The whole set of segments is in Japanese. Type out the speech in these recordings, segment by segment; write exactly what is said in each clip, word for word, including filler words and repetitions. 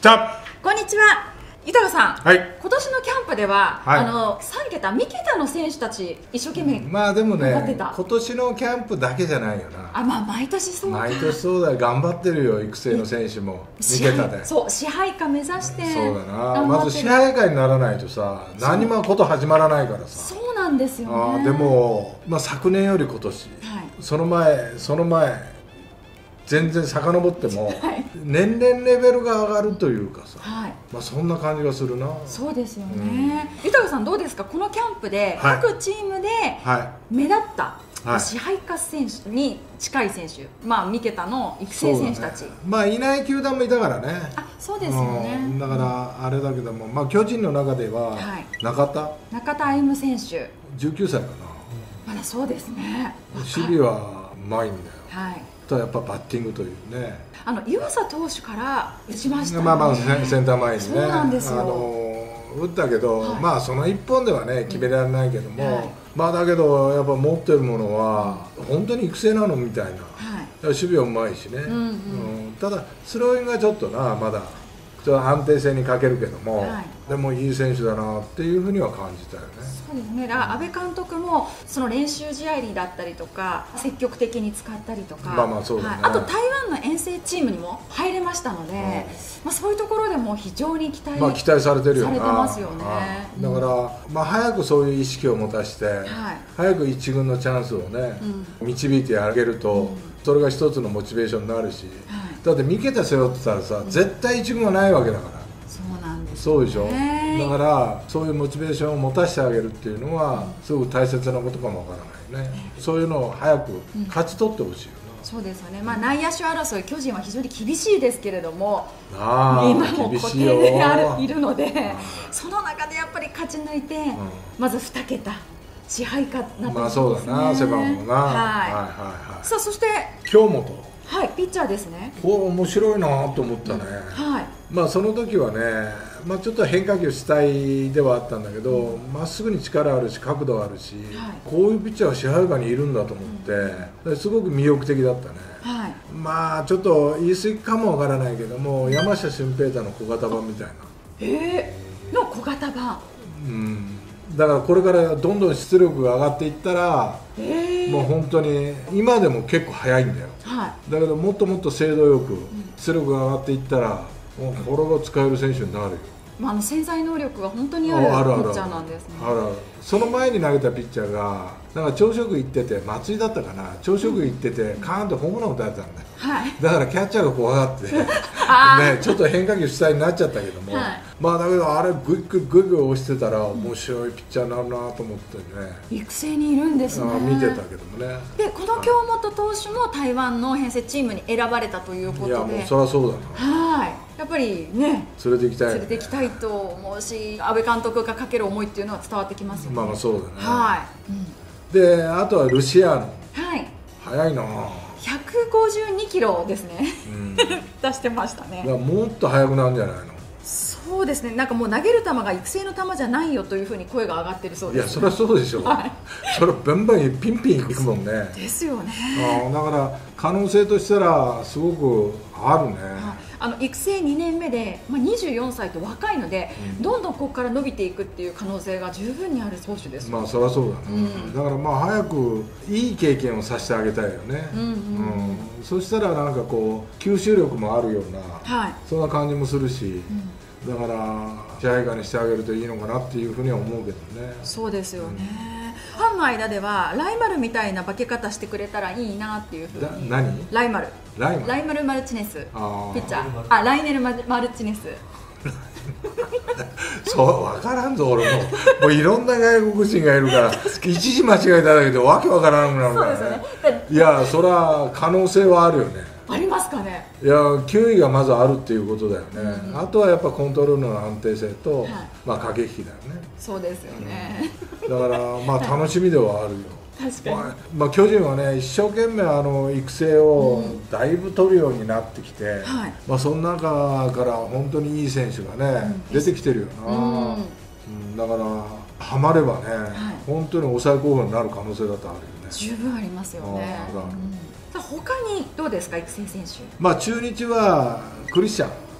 じゃこんにちは。豊さん、 はい、 今年のキャンプでは、 はい、 あのさん桁、に桁の選手たち一生懸命まあでもね、 頑張ってた。 今年のキャンプだけじゃないよな。 あ、まあ毎年そうか。 毎年そうだよ。頑張ってるよ、育成の選手もに桁で。 そう、支配下目指して。 そうだな。まず支配下にならないとさ、何もこと始まらないからさ。 そうなんですよね。 あでも、まあ、昨年より今年、はい、その前その前全然遡っても、はい、年々レベルが上がるというかさ、はい、まあそんな感じがするな。 そうですよね。豊さんどうですか、このキャンプで各チームで目立った、はい、支配下選手に近い選手、まあに桁の育成選手たち、ね、 まあいない球団もいたからね。 あ、そうですよね。 だからあれだけども、まあ巨人の中では中田、はい、 中田歩夢選手じゅうきゅうさいかな。 まだそうですね。 守備はうまいんだよ。 はい。 とやっぱバッティングというね、 あの湯浅投手から打ちましたね。 まあまあセンター前にね、 そうなんですよ。 あの打ったけど、はい、まあそのいっぽんではね決められないけども、はい、まあだけどやっぱ持ってるものは本当に育成なのみたいな、はい、守備はうまいしね、うんうんうん、ただスローイングがちょっとなまだちょっと安定性に欠けるけども、はい、でもいい選手だなっていうふうには感じたよね。 そうですね。だから阿部監督もその練習試合にだったりとか積極的に使ったりとか、 まあまあそうだね、 はい、あと台湾の遠征チームにも入れましたので、うん、まあそういうところでも非常に期待、 まあ、期待されてるよな。 されてますよね。 だから、まあ、早くそういう意識を持たして、はい、早く一軍のチャンスをね、うん、導いてあげると、うん、それが一つのモチベーションになるし、はい、だってに桁背負ってたらさ、うん、絶対一軍はないわけだから。 そうなんです、ね、 そうでしょ。だからそういうモチベーションを持たせてあげるっていうのはすごく大切なことかもわからないね。そういうのを早く勝ち取ってほしいよな、 うん、そうですよね。まあ内野手争い、巨人は非常に厳しいですけれども、 あ今も固定であるいるので、その中でやっぱり勝ち抜いて、うん、まずに桁支配下になってますね。 まあそうだな、背番号な。はい、はいはいはい。 さあそして京本、 はい、ピッチャーですね。 これ面白いなと思ったね、うん、はい。まあその時はね、まあ、ちょっと変化球主体ではあったんだけど、ま、うん、っすぐに力あるし角度あるし、はい、こういうピッチャーが支配下にいるんだと思って、うん、すごく魅力的だったね、はい、まあちょっと言い過ぎかもわからないけども、山下舜平太の小型版みたいな、 えー、の小型版、 うん、だからこれからどんどん出力が上がっていったら、えー、もう本当に今でも結構速いんだよ、はい、だけどもっともっと精度よく出力が上がっていったら、もうこれが使える選手になるよ。 まあ、あの潜在能力が本当にあるピッチャーなんですね。 あるある。その前に投げたピッチャーがなんか朝食行ってて、松井だったかな、朝食行っててカーンとホームラン打たれたんだよ、はい、だからキャッチャーが怖がってね、ちょっと変化球主体になっちゃったけども、はい、まあだけどあれグイグイグイグイ押してたら面白いピッチャーになるなと思ってね、 育成にいるんですね。 見てたけどもね。でこの京本投手も台湾の編成チームに選ばれたということで、いやもうそりゃそうだな、 はい、やっぱりね連れて行きたい、ね、 連れて行きたいと思うし、阿部監督がかける思いっていうのは伝わってきますよね。 まあまあそうだね、 はい、うん、 であとはルシアーノ、 はい、 速いな、 ひゃくごじゅうにキロですね、うん、出してましたね。 もっと速くなるんじゃないの。 そうですね。なんかもう投げる球が育成の球じゃないよというふうに声が上がってるそうです、ね、 いやそりゃそうでしょ、はい、それバンバンピンピンいくもんね。 ですよね。 あだから可能性としたらすごくあるね、 はい、あの育成にねんめで、まあ、にじゅうよんさいと若いので、うん、どんどんここから伸びていくっていう可能性が十分にある投手です。 まあそりゃそうだね、うん、だからまあ早くいい経験をさせてあげたいよね、うんうんうん、そしたらなんかこう吸収力もあるような、はい、そんな感じもするし、うん、だから支配下にしてあげるといいのかなっていうふうには思うけどね。 そうですよね、うん、ファンの間ではライマルみたいな化け方してくれたらいいなっていうふうに。 何？ ライマルライマルライマルマルチネスピッチャー、あライネルマルチネスそう分からんぞ俺ももういろんな外国人がいるから一時間違えただけでわけわからなくなるからね。そうですよね。いやそれは可能性はあるよね。 ありますかね。 いや球威がまずあるっていうことだよね、うん、あとはやっぱコントロールの安定性と、はい、まあ駆け引きだよね。 そうですよね、 うん、だからまあ楽しみではあるよ。 確かに、 まあまあ、巨人はね一生懸命あの育成をだいぶ取るようになってきて、うんはい、まあその中から本当にいい選手がね、うん、出てきてるよな、うんうん、だからハマればね、はい、本当に抑え候補になる可能性だってあるよね。 十分ありますよね。他にどうですか育成選手。 まあ中日はクリスチャン、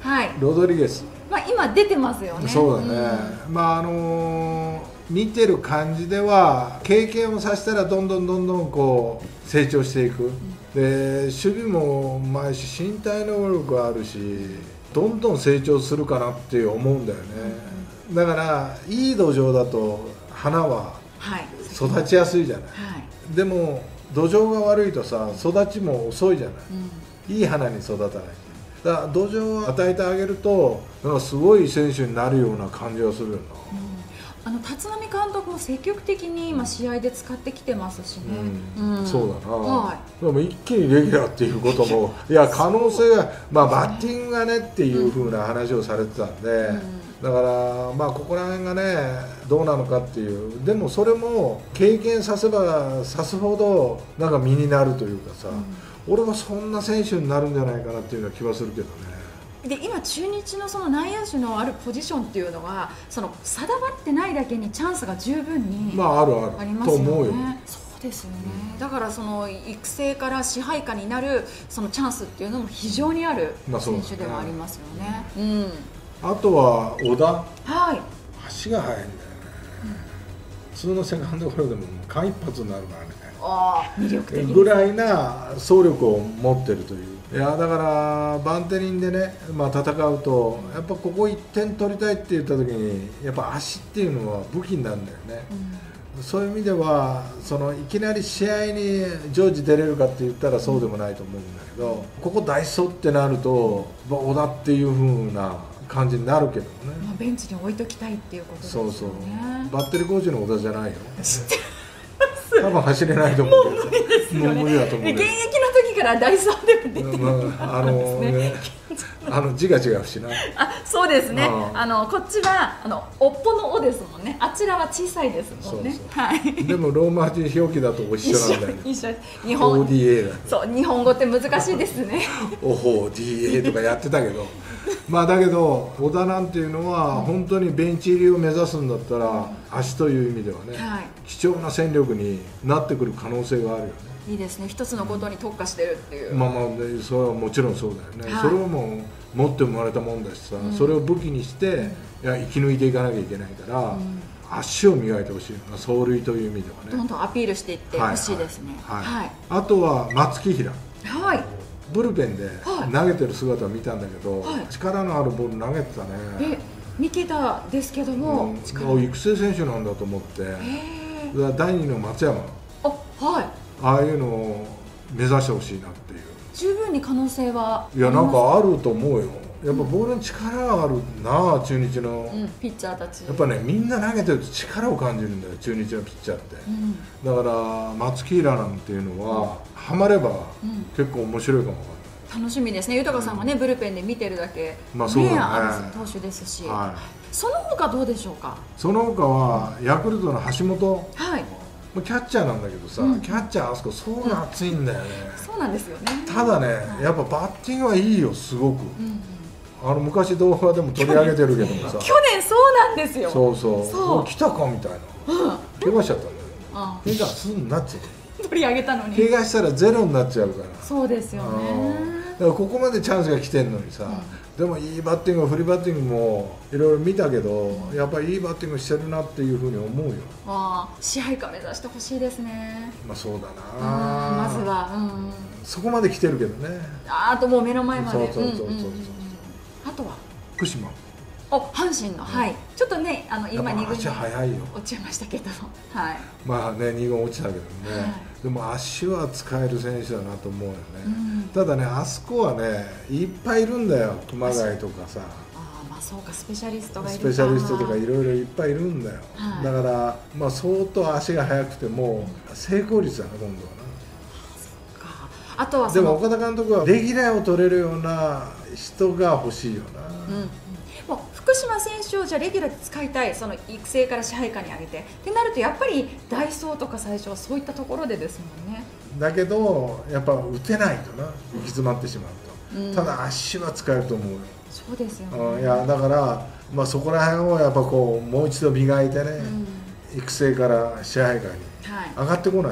はい、 ロドリゲス、 まあ、今出てますよね。 そうだね、うん、まああのー、見てる感じでは経験をさせたらどんどんどんどんこう成長していく、うん、で守備もうまいし身体能力あるしどんどん成長するかなって思うんだよね、うん、だからいい土壌だと花は育ちやすいじゃない、はい、でも土壌が悪いとさ育ちも遅いじゃない、うん、いい花に育たない。だから土壌を与えてあげるとなんかすごい選手になるような感じがするよな、 うん、あの立浪監督も積極的に今試合で使ってきてますしね、 うんうん、そうだな、はい、でも一気にレギュラーっていうこともいや可能性が、まあ、バッティングがねっていう風な話をされてたんで、うん、だからまあここら辺がねどうなのかっていう、でもそれも経験させばさすほどなんか身になるというかさ、うん、俺はそんな選手になるんじゃないかなっていうような気はするけどね。 で今、中日 の, その内野手のあるポジションっていうのはその定まってないだけにチャンスが十分にまああるあるありますよね。 と思うよ。 そうですよね、うん、だからその育成から支配下になるそのチャンスっていうのも非常にある選手ではありますよね。まあうん、 あとは小田、 はい、 足が速いんだよね、うん、普通のセカンドゴロでも間一髪になるからね、 あ魅力的ぐらいな走力を持ってるという。いやだからバンテリンでね、まあ、戦うとやっぱここいってん取りたいって言った時にやっぱ足っていうのは武器になるんだよね、うん、そういう意味ではそのいきなり試合に常時出れるかって言ったらそうでもないと思うんだけど、ここダイソーってなると小田っていう風な感じになるけどね、 まあ、ベンチに置いときたいっていうことですよね。 そうそう、バッテリーコーチの小田じゃないよ知って多分走れないと思うけど、もう無理ですよね。もう無理だと思う。 現役の時からダイソーでも出てる、 まあ、あのねあの字が違うしな。 あ、そうですね。ああのこっちはあのおっぽのおですもんね。あちらは小さいですもんね。 そうそう、はい。でもローマ字表記だと一緒なんだよね。 一緒です。日本オーディーエー だ。 そう日本語って難しいですね。 オホー ディーエー とかやってたけど。まあだけど小田なんていうのは本当にベンチ入りを目指すんだったら足という意味ではね、はい、貴重な戦力になってくる可能性があるよね。 いいですね。一つのことに特化してるっていう。 まあまあそれはもちろんそうだよね、はい、それはもう持って生まれたもんだしさ、うん、それを武器にして、うん、いや生き抜いていかなきゃいけないから、うん、足を磨いてほしい、走塁という意味ではねどんどんアピールしていってほしいですね。 はいはいはい、あとは松木平、 はい、 ブルペンで投げてる姿を見たんだけど、はい、力のあるボール投げてたね。 え見てたですけども、 うん、育成選手なんだと思って、だいにの松山、 あ、はい、 ああいうのを目指してほしいなっていう。 十分に可能性はいやなんかあると思うよ。やっぱボールに力があるなあ、中日の、 うん、ピッチャーたち。 やっぱねみんな投げてると力を感じるんだよ、中日のピッチャーって、うん、だから松木平なんていうのは、うん、ハマれば結構面白いかもわかんない。 楽しみですね。豊さんがね、うん、ブルペンで見てるだけ、 まあそうだね、 ある投手ですし、はい、その他どうでしょうか。 その他はヤクルトの橋本、 はい、 キャッチャーなんだけどさ、うん、キャッチャーあそこ層が厚いんだよね、 うん、そうなんですよね。 ただね、はい、やっぱバッティングはいいよ、すごく、うんうん、あの昔動画でも取り上げてるけどもさ、 去年そうなんですよ。 そうそうそう、来たかみたいな、うん、怪我しちゃったんだよ、うん、怪我すんなっちゃう、 取り上げたのに怪我したらゼロになっちゃうから。 そうですよね。 だからここまでチャンスが来てるのにさ、うん、でもいいバッティング、フリーバッティングもいろいろ見たけど、うん、やっぱりいいバッティングしてるなっていうふうに思うよ。 ああ、支配下目指してほしいですね。 まあそうだな、 まずは、うん、 そこまで来てるけどね。 あともう目の前まで。 そうそうそうそう、 あとは福島、 お阪神の、はい、ちょっとね、あの今に軍に早いよ、 落ちましたけど、はい、 まあねに軍落ちたけどね、はい、でも足は使える選手だなと思うよね、うん、ただねあそこはねいっぱいいるんだよ、熊谷とかさ、 あ、まあそうか、スペシャリストがいる、 スペシャリストとかいろいろいっぱいいるんだよ、はい、だからまあ相当足が速くても成功率だな今度はな。 あとはでも岡田監督はレギュラーを取れるような人が欲しいよな、うん、 もう福島選手をじゃあレギュラーで使いたい、その育成から支配下に上げてってなると、やっぱりダイソーとか最初はそういったところでですもんね。 だけどやっぱ打てないとな、行き詰まってしまうと、うん、ただ足は使えると思うよ。 そうですよね、 うん、いやだから、まあ、そこら辺をやっぱこうもう一度磨いてね、うん、育成から支配下に上がってこないと、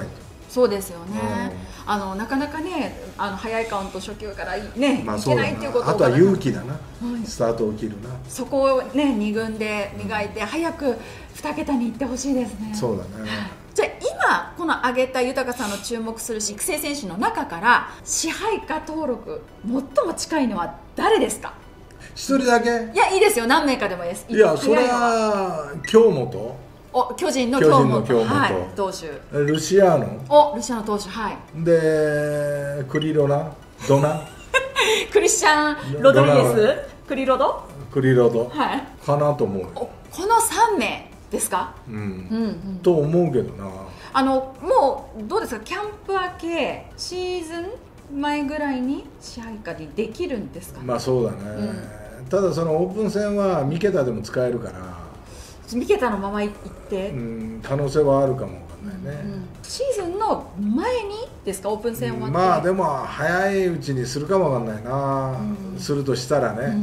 そうですよね、うん、あのなかなかねあの早いカウント初球からね、まあ、いけないっていうことをあとは勇気だな、はい、スタートを切るなそこをねに軍で磨いて、うん、早くに桁にいってほしいですね。 そうだね。 じゃあ今この挙げた豊さんの注目する育成選手の中から支配下登録最も近いのは誰ですか？ 一人だけ？ いやいいですよ、何名かでもいいです。 いやそれは京本、 お巨人の京本、 京本、 はい、投手、 ルシアーノ、 おルシアーノ投手、はい、 でクリロナドナクリスチャン・ロドリゲス、クリロドクリロド、 はい、 かなと思う。 このさん名ですか？ うん、うんうん、と思うけどな。 あのもうどうですか、キャンプ明けシーズン前ぐらいに支配下にできるんですか？ まあそうだね、うん、ただそのオープン戦は三桁でも使えるから三桁のままいって、 うん、可能性はあるかもわかんないね、 うんうん、シーズンの前にですか、オープン戦終わって。 まあでも早いうちにするかもわかんないな、うん、するとしたらね、うんうんうん、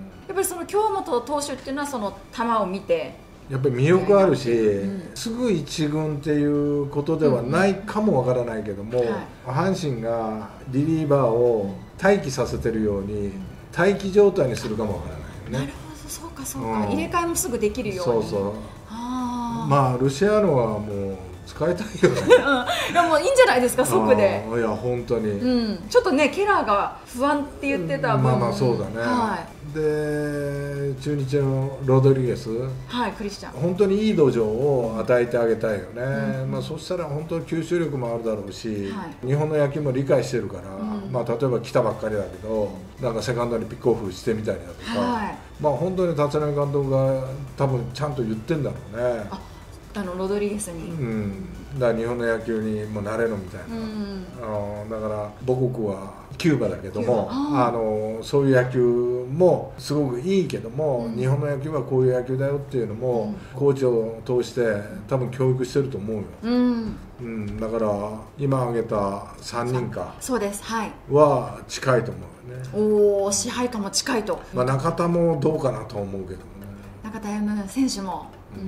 やっぱりその京本投手っていうのはその球を見てやっぱり魅力あるし、うん、すぐ一軍っていうことではないかもわからないけども、うんはい、阪神がリリーバーを待機させてるように待機状態にするかもわからないよね。 なるほど、そうかそうか、うん、入れ替えもすぐできるように。 そうそう、あまあルシアーノはもう使いたいよねいやもういいんじゃないですか、即で。 いや本当に、 うん、ちょっとねケラーが不安って言ってた分、 まあまあそうだね、はい、で中日のロドリゲス、 はい、クリスチャン本当にいい土壌を与えてあげたいよね、うん、まあ、そしたら本当に吸収力もあるだろうし、はい、日本の野球も理解してるから、うん、まあ、例えば来たばっかりだけどなんかセカンドにピックオフしてみたりだとか、はい、まあ本当に立浪監督が多分ちゃんと言ってんだろうね、 ああのロドリゲスに、 うん、だから日本の野球にもなれろみたいな、うん、あのだから母国はキューバだけども、ああのそういう野球もすごくいいけども、うん、日本の野球はこういう野球だよっていうのも、うん、コーチを通して多分教育してると思うよ、うんうん、だから今挙げたさんにんかそうです、はい、 は近いと思うよね。 おお、支配下も近いと、 まあ、中田もどうかなと思うけどね。 中田歩選手も、 うん、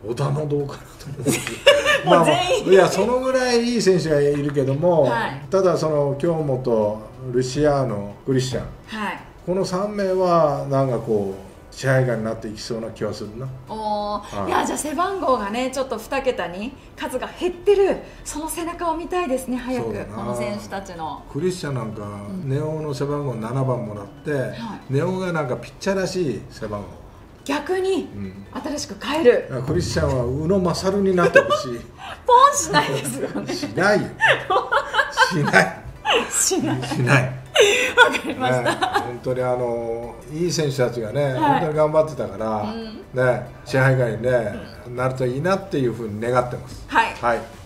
小田もどうかなと思うしまあ、いやそのぐらいいい選手がいるけども、はい、ただその京本、ルシアーノ、クリスチャン、はい、このさん名はなんかこう支配下になっていきそうな気はするな。 お、はい、いやじゃあ背番号がねちょっとに桁に数が減ってるその背中を見たいですね、早くこの選手たちの。 クリスチャンなんか、うん、ネオの背番号ななばんもらって、はい、ネオがなんかピッチャーらしい背番号逆に新しく変える、 うん、クリスチャンは宇野勝になってほしいポンしないですよね。 しないよしないしないしないわかりました、ね、 本当にあのいい選手たちがね、はい、本当に頑張ってたから、うん、ね、支配下に、ね、なるといいなっていうふうに願ってます。 はい、 はい。